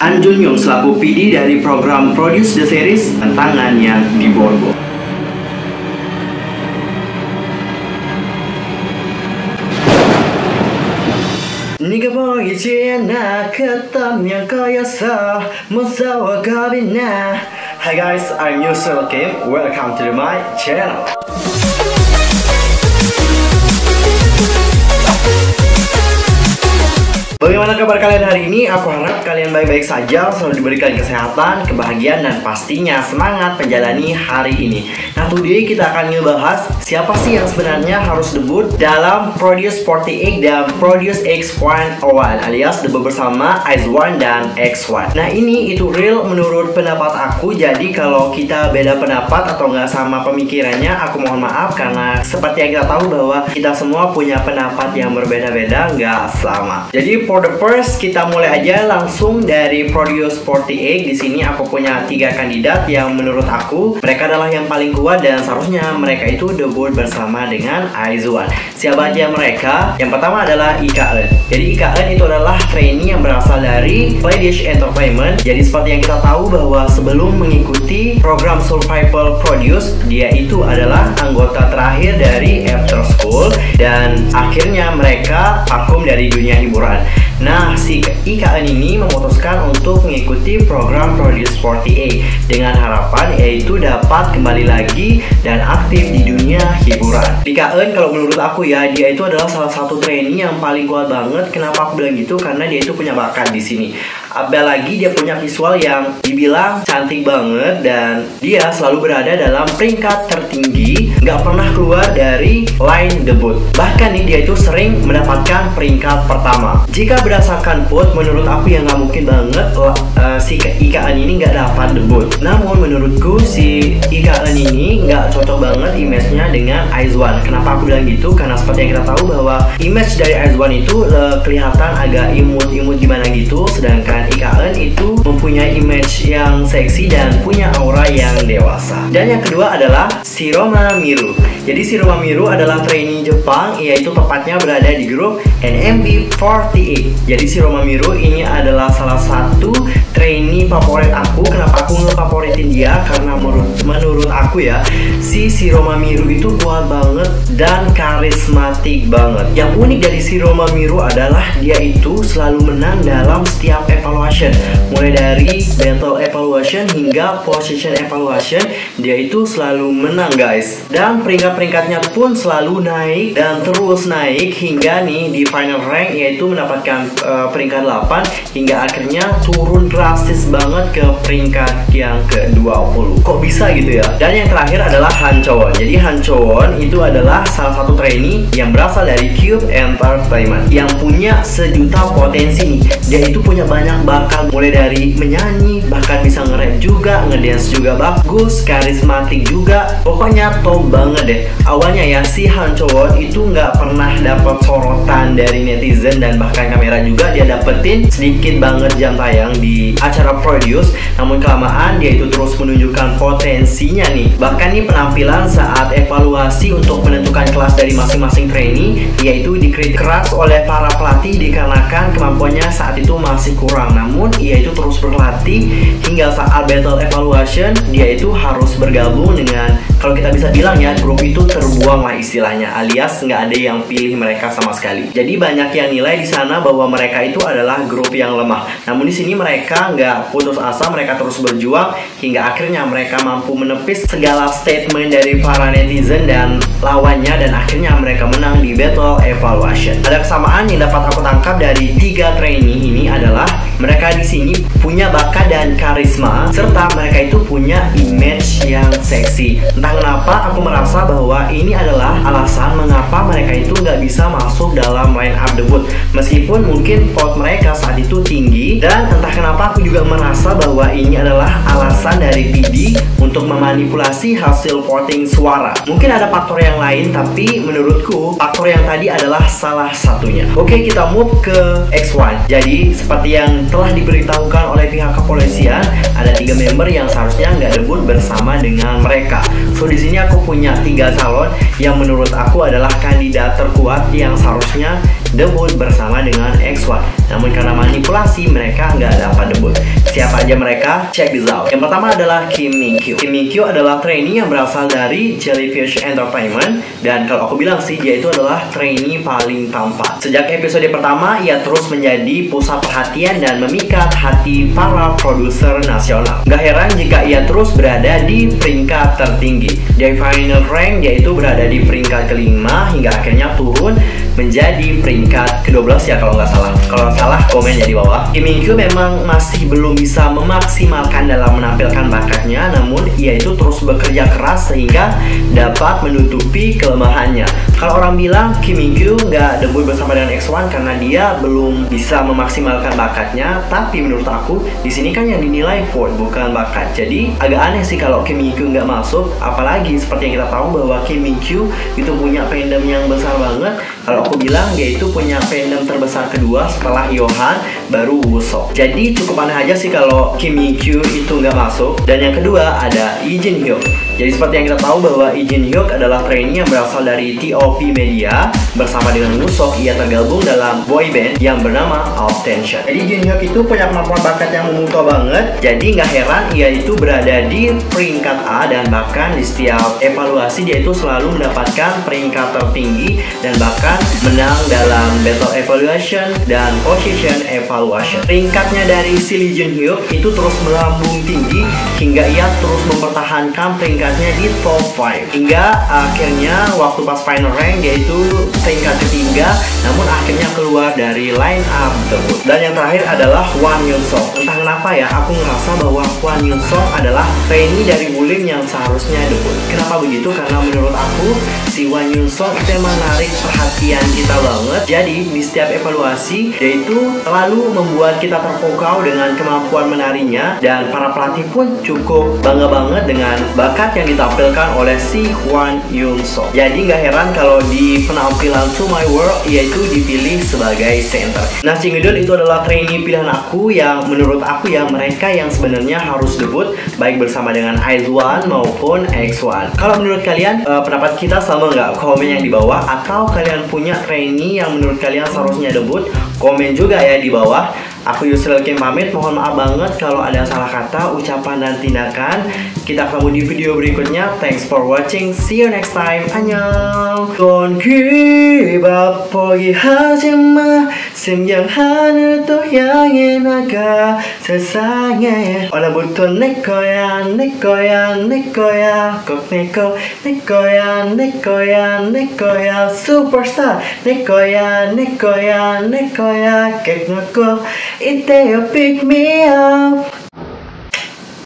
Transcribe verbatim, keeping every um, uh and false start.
An Jun Young selaku P D dari program Produce the Series Tantangan yang di Borgo. Niga bagi cina ketam yang kaya sah musawa gabina. Hi guys, I'm Yusuf Kim. Welcome to my channel. Bagaimana kabar kalian hari ini? Aku harap kalian baik-baik saja, selalu diberikan kesehatan, kebahagiaan, dan pastinya semangat menjalani hari ini. Nah, today kita akan ngebahas siapa sih yang sebenarnya harus debut dalam Produce empat puluh delapan dan Produce X satu alias debut bersama IZ*ONE dan X satu. Nah, ini itu real menurut pendapat aku. Jadi kalau kita beda pendapat atau nggak sama pemikirannya, aku mohon maaf karena seperti yang kita tahu bahwa kita semua punya pendapat yang berbeda-beda, nggak sama. Jadi for the first, kita mulai aja langsung dari Produce empat puluh delapan. Di sini aku punya tiga kandidat yang menurut aku mereka adalah yang paling kuat dan seharusnya mereka itu debut bersama dengan IZ*ONE. Siapa aja mereka? Yang pertama adalah I K Eun. Jadi I K Eun itu adalah trainee yang berasal dari Playdish Entertainment. Jadi seperti yang kita tahu bahwa sebelum mengikuti program Survival Produce, dia itu adalah anggota terakhir dari After School dan akhirnya mereka vakum dari dunia hiburan. Nah, si I K Eun ini memutuskan untuk mengikuti program Produce empat puluh delapan dengan harapan yaitu dapat kembali lagi dan aktif di dunia hiburan. I K Eun kalau menurut aku ya, dia itu adalah salah satu trainee yang paling kuat banget. Kenapa aku bilang gitu? Karena dia itu punya bakat di sini. Apalagi dia punya visual yang dibilang cantik banget dan dia selalu berada dalam peringkat tertinggi, nggak pernah keluar dari line debut. Bahkan nih dia itu sering mendapatkan peringkat pertama. Jika berdasarkan vote, menurut aku yang nggak mungkin banget uh, si I K Eun ini nggak dapat debut. Namun menurutku si I K Eun ini nggak cocok banget image-nya dengan IZ*ONE. Kenapa aku bilang gitu? Karena seperti yang kita tahu bahwa image dari IZ*ONE itu uh, kelihatan agak imut-imut gimana gitu, sedangkan I K Eun itu mempunyai image yang seksi dan punya aura yang dewasa. Dan yang kedua adalah Shiroma Miru. Jadi Shiroma Miru adalah trainee Jepang, yaitu tepatnya berada di grup N M B empat puluh delapan. Jadi Shiroma Miru ini adalah salah satu trainee favorit aku. Kenapa aku ngefavoritin dia? Karena menurut, menurut aku ya, si Shiroma Miru itu kuat banget dan karismatik banget. Yang unik dari Shiroma Miru adalah dia itu selalu menang dalam setiap evaluation. Mulai dari battle evaluation hingga position evaluation, dia itu selalu menang guys. Dan peringkat-peringkatnya pun selalu naik dan terus naik hingga nih di final rank yaitu mendapatkan uh, peringkat delapan hingga akhirnya turun drastis banget ke peringkat yang ke dua puluh. Kok bisa gitu ya? Dan yang terakhir adalah Han Chowon. Jadi Han Chowon itu adalah salah satu trainee yang berasal dari Cube Entertainment yang punya sejuta potensi nih. Dia itu punya banyak bakat, mulai dari menyanyi, bahkan bisa nge-rap juga, ngedance juga bagus, karismatik juga. Pokoknya top banget deh. Awalnya ya si Han Chowon itu nggak pernah dapat sorotan dari netizen dan bahkan kamera juga dia dapetin sedikit banget jam tayang di acara Produce. Namun kelamaan dia itu terus menunjukkan potensinya nih. Bahkan nih penampilan saat evaluasi untuk menentukan kelas dari masing-masing trainee yaitu dikritik keras oleh para pelatih dikarenakan kemampuannya saat itu masih kurang. Namun ia itu terus berlatih hingga saat battle evaluation dia itu harus bergabung dengan, kalau kita bisa bilang ya, grup itu terbuang lah istilahnya, alias nggak ada yang pilih mereka sama sekali. Jadi banyak yang nilai di sana bahwa mereka itu adalah grup yang lemah. Namun di sini mereka nggak putus asa, mereka terus berjuang hingga akhirnya mereka mampu menepis segala statement dari para netizen dan lawannya dan akhirnya mereka menang di battle evaluation. Ada kesamaan yang dapat aku tangkap dari tiga trainee ini adalah mereka di sini punya bakat dan karisma serta mereka itu punya image yang seksi. Entah kenapa aku merasa bahwa ini adalah alasan mengapa mereka itu nggak bisa masuk dalam line up debut meskipun mungkin vote mereka saat itu tinggi. Dan entah kenapa aku juga merasa bahwa ini adalah alasan dari P D untuk memanipulasi hasil voting suara. Mungkin ada faktor yang lain tapi menurutku faktor yang tadi adalah salah satunya. Oke, kita move ke X satu. Jadi seperti yang telah diberitahukan oleh pihak kepolisian, ada tiga member yang seharusnya nggak debut bersama dengan mereka. So di sini aku punya tiga calon yang menurut aku adalah kandidat terkuat yang seharusnya debut bersama dengan X satu. Namun karena manipulasi mereka nggak dapat debut. Siapa aja mereka? Check this out. Yang pertama adalah Kim Min Kyu. Kim Min Kyu adalah trainee yang berasal dari Jellyfish Entertainment, dan kalau aku bilang sih dia itu adalah trainee paling tampan. Sejak episode pertama ia terus menjadi pusat perhatian dan memikat hati para produser nasional. Gak heran jika ia terus berada di peringkat tertinggi. Di final rank dia itu berada di peringkat kelima hingga akhirnya turun menjadi peringkat kedua belas ya kalau nggak salah. Kalau salah komen ya di bawah. Kim Min Kyu memang masih belum bisa memaksimalkan dalam menampilkan bakatnya, namun ia itu terus bekerja keras sehingga dapat menutupi kelemahannya. Kalau orang bilang Kim Min Kyu nggak debut bersama dengan X one karena dia belum bisa memaksimalkan bakatnya, tapi menurut aku di sini kan yang dinilai vote bukan bakat. Jadi agak aneh sih kalau Kim Min Kyu nggak masuk, apalagi seperti yang kita tahu bahwa Kim Min Kyu itu punya fandom yang besar banget. Kalau aku bilang dia itu punya fandom terbesar kedua setelah Yohan, baru Woo-seok. Jadi cukup aneh aja sih kalau Kim Min Kyu itu nggak masuk. Dan yang kedua ada Lee Jin Hyuk. Jadi seperti yang kita tahu bahwa Lee Jin Hyuk adalah trainee yang berasal dari T O P Media. Bersama dengan Woo-seok ia tergabung dalam boy band yang bernama Attention. Jadi Jin Hyuk itu punya kemampuan bakat yang memukau banget. Jadi nggak heran ia itu berada di peringkat A, dan bahkan di setiap evaluasi dia itu selalu mendapatkan peringkat tertinggi dan bahkan menang dalam battle evaluation dan position evaluation. Peringkatnya dari si Lee Jin Hyuk itu terus melambung tinggi hingga ia terus mempertahankan peringkatnya di top lima hingga akhirnya waktu pas final rank dia itu peringkat ketiga, namun akhirnya keluar dari line up debut. Dan yang terakhir adalah Hwan Yoon-seok. Entah kenapa ya aku ngerasa bahwa Hwan Yoon-seok adalah trainee dari Woolim yang seharusnya debut. Kenapa begitu? Karena menurut aku si Hwan Yoon-seok itu emang menarik perhatian kita banget. Jadi di setiap evaluasi dia itu selalu membuat kita terpukau dengan kemampuan menarinya, dan para pelatih pun cukup bangga banget dengan bakat yang ditampilkan oleh si Hwan Yoon-seok. Jadi nggak heran kalau di penampilan To My World ia itu dipilih sebagai center. Nah, Chingudul itu adalah trainee pilihan aku yang menurut aku ya mereka yang sebenarnya harus debut baik bersama dengan IZ*ONE maupun X one. Kalau menurut kalian uh, pendapat kita sama nggak? Komen yang di bawah. Atau kalian punya trainee yang menurut kalian seharusnya debut? Komen juga ya di bawah. Aku Yusril Kim pamit, mohon maaf banget kalau ada salah kata, ucapan, dan tindakan. Kita ketemu di video berikutnya. Thanks for watching, see you next time. 안녕. Don't give up, 포기하지 마. 생명 하늘도 향해 나가. 세상에 오늘부터 내 거야, 내 거야, 내 거야. 꼭 내 거, 내 거야, 내 거야, 내 거야. Superstar, 내 거야, 내 거야, 내 거야. 꼭 내 거. If they pick me up